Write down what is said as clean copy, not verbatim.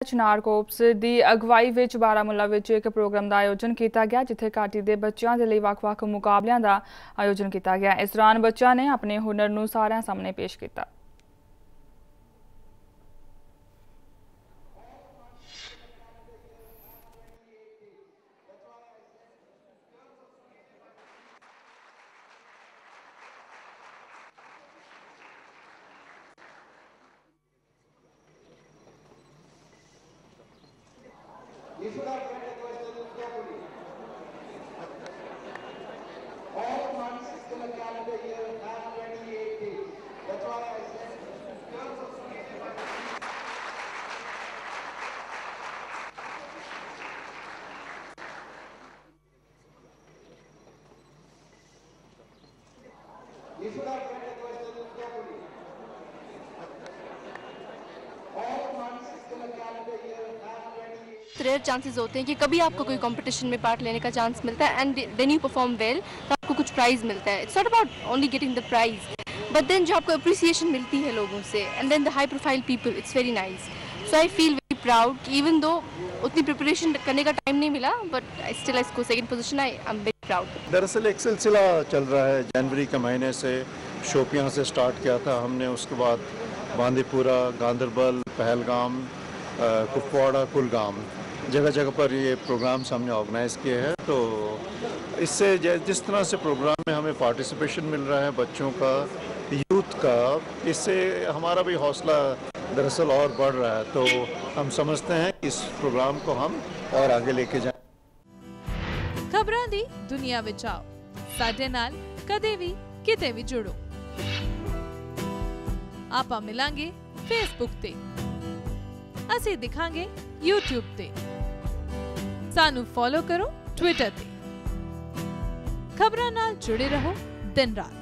Chanar cops ਦੀ ਅਗਵਾਈ ਵਿੱਚ ਬਾਰਾਮੂਲਾ ਵਿੱਚ ਇੱਕ ਪ੍ਰੋਗਰਾਮ ਦਾ ਆਯੋਜਨ ਕੀਤਾ ਗਿਆ ਜਿੱਥੇ ਘਾਟੀ ਦੇ ਬੱਚਿਆਂ ਦੇ ਲਈ ਵੱਖ-ਵੱਖ ਮੁਕਾਬਲਿਆਂ ਦਾ ਆਯੋਜਨ ਕੀਤਾ ਗਿਆ। ਇਸ ਦੌਰਾਨ ਬੱਚਿਆਂ ਨੇ ਆਪਣੇ ਹੁਨਰ ਨੂੰ ਸਾਰਿਆਂ ਸਾਹਮਣੇ ਪੇਸ਼ ਕੀਤਾ। You should have read the questions carefully. All months in the calendar year have 28 days. That's why I said you should have read the questions carefully. All months in the calendar year have 28 rare chances होते हैं कि कभी आपको कोई competition में part लेने का chance मिलता है and then you perform well तो आपको कुछ प्राइज़ मिलता है। It's not about only getting the prize but then जो आपको अप्रिसिएशन मिलती है लोगों से and then the high profile people, it's very nice. So I feel very proud even though उतनी प्रिपरेशन करने का टाइम नहीं मिला but still I score second position. I am very proud. दरअसल एक सिलसिला चल रहा है। जनवरी के महीने से शोपियां से स्टार्ट किया था हमने, उसके बाद बांदीपुरा, गांदरबल, पहलगाम, कुपवाड़ा, कुलगाम जगह जगह पर ये प्रोग्राम्स हमने ऑर्गेनाइज़ किए हैं। तो इससे जिस तरह से प्रोग्राम में हमें पार्टिसिपेशन मिल रहा है बच्चों का, यूथ का, इससे हमारा भी हौसला दरअसल और बढ़ रहा है। तो हम समझते हैं इस प्रोग्राम को हम और आगे लेके जाएं। खबरां दी दुनिया विच आओ, साडे नाल कदे भी किते भी जुड़ो। आपां मिलांगे फेसबुक ते, असीं दिखांगे यूट्यूब ते, सानू फॉलो करो ट्विटर ते। खबरां नाल जुड़े रहो दिन रात।